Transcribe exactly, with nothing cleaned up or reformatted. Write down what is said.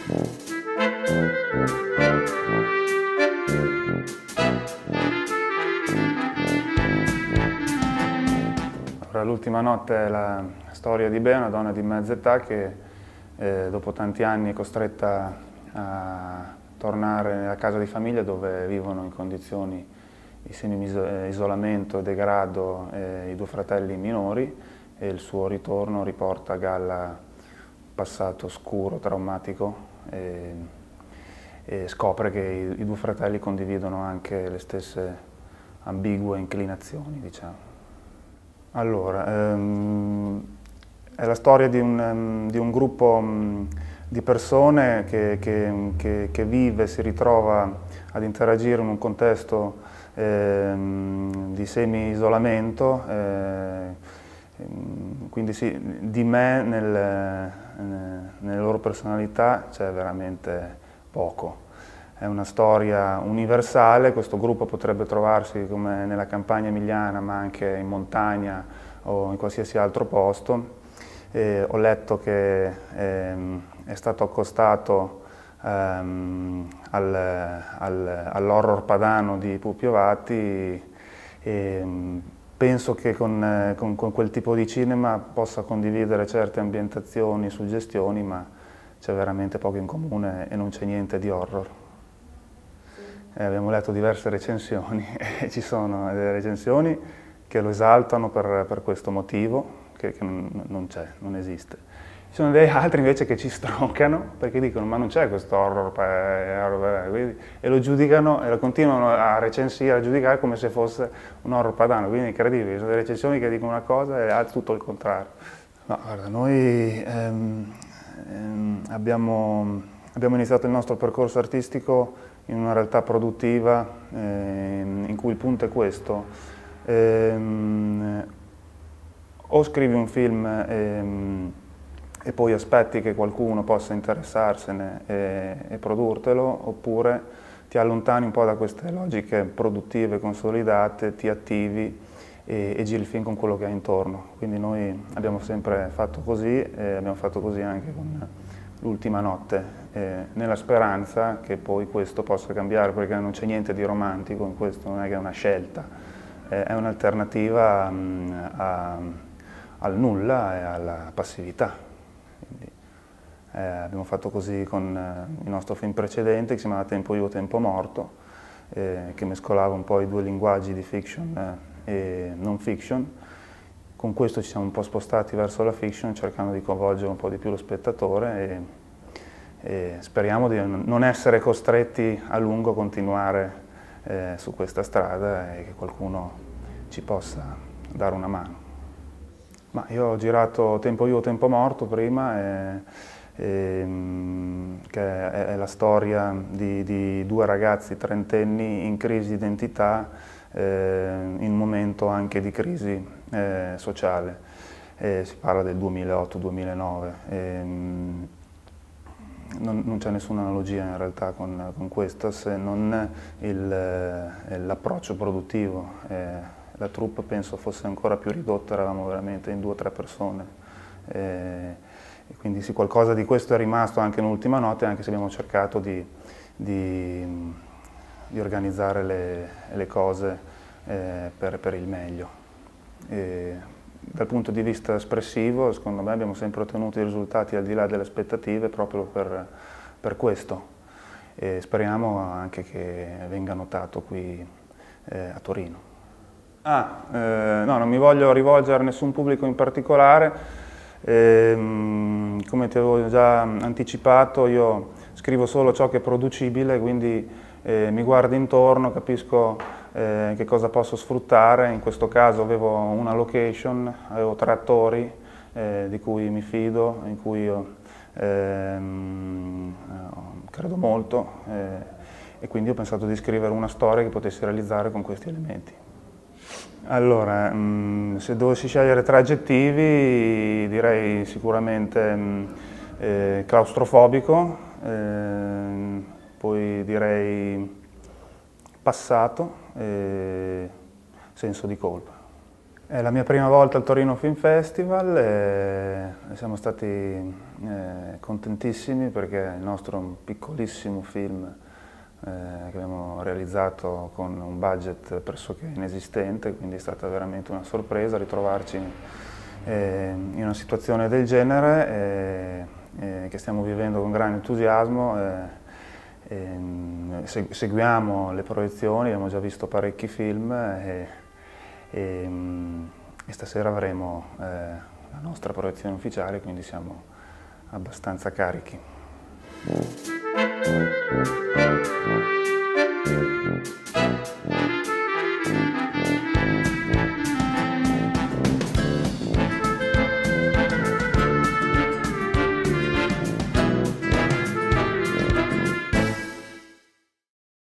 L'ultima notte è la storia di Bea, una donna di mezza età che eh, dopo tanti anni è costretta a tornare nella casa di famiglia dove vivono in condizioni di semi-isolamento e degrado eh, i due fratelli minori, e il suo ritorno riporta a galla un passato scuro, traumatico, e, e scopre che i, i due fratelli condividono anche le stesse ambigue inclinazioni, diciamo. Allora, ehm, è la storia di un, um, di un gruppo um, di persone che, che, che, che vive, si ritrova ad interagire in un contesto ehm, di semi-isolamento, eh, quindi sì, di me nel, eh, nelle loro personalità c'è veramente poco. È una storia universale, questo gruppo potrebbe trovarsi come nella campagna emiliana, ma anche in montagna o in qualsiasi altro posto. E ho letto che ehm, è stato accostato ehm, al, al, all'horror padano di Pupi Avati, e penso che con, con, con quel tipo di cinema possa condividere certe ambientazioni, suggestioni, ma c'è veramente poco in comune e non c'è niente di horror. Eh, abbiamo letto diverse recensioni e ci sono delle recensioni che lo esaltano per, per questo motivo, che, che non, non c'è, non esiste. Ci sono degli altri invece che ci stroncano perché dicono ma non c'è questo horror, eh, e lo giudicano e lo continuano a recensire, a giudicare come se fosse un horror padano, quindi è incredibile, ci sono delle recensioni che dicono una cosa e altri tutto il contrario. No, guarda, noi ehm, ehm, abbiamo, abbiamo iniziato il nostro percorso artistico in una realtà produttiva eh, in cui il punto è questo: ehm, o scrivi un film ehm, e poi aspetti che qualcuno possa interessarsene e, e produrtelo, oppure ti allontani un po' da queste logiche produttive consolidate, ti attivi e, e giri il film con quello che hai intorno. Quindi noi abbiamo sempre fatto così e abbiamo fatto così anche con L'ultima notte, eh, nella speranza che poi questo possa cambiare, perché non c'è niente di romantico in questo, non è che è una scelta, eh, è un'alternativa al nulla e alla passività. Quindi, eh, abbiamo fatto così con eh, il nostro film precedente che si chiamava Tempo Io, Tempo Morto, eh, che mescolava un po' i due linguaggi di fiction eh, e non fiction. Con questo ci siamo un po' spostati verso la fiction, cercando di coinvolgere un po' di più lo spettatore e, e speriamo di non essere costretti a lungo a continuare eh, su questa strada e che qualcuno ci possa dare una mano. Ma io ho girato Tempo Io, Tempo Morto prima, e, e, che è, è la storia di, di due ragazzi trentenni in crisi di identità, Eh, in un momento anche di crisi eh, sociale. Eh, si parla del duemilaotto duemilanove. Eh, non non c'è nessuna analogia in realtà con, con questo, se non l'approccio produttivo. Eh, la troupe penso fosse ancora più ridotta, eravamo veramente in due o tre persone. Eh, e quindi sì, qualcosa di questo è rimasto anche nell'ultima notte, anche se abbiamo cercato di, di di organizzare le, le cose eh, per, per il meglio. E dal punto di vista espressivo, secondo me, abbiamo sempre ottenuto i risultati al di là delle aspettative proprio per, per questo. E speriamo anche che venga notato qui eh, a Torino. Ah, eh, no, non mi voglio rivolgere a nessun pubblico in particolare. Ehm, come ti avevo già anticipato, io scrivo solo ciò che è producibile, quindi Eh, mi guardo intorno, capisco eh, che cosa posso sfruttare. In questo caso avevo una location, avevo tre attori eh, di cui mi fido, in cui io ehm, credo molto eh, e quindi ho pensato di scrivere una storia che potessi realizzare con questi elementi. Allora, mh, se dovessi scegliere tre aggettivi direi sicuramente mh, eh, claustrofobico, eh, poi direi passato e senso di colpa. È la mia prima volta al Torino Film Festival e siamo stati eh, contentissimi perché il nostro è un piccolissimo film eh, che abbiamo realizzato con un budget pressoché inesistente, quindi è stata veramente una sorpresa ritrovarci eh, in una situazione del genere eh, eh, che stiamo vivendo con grande entusiasmo. Eh, e, seguiamo le proiezioni, abbiamo già visto parecchi film. E, E, e stasera avremo eh, la nostra proiezione ufficiale, quindi siamo abbastanza carichi.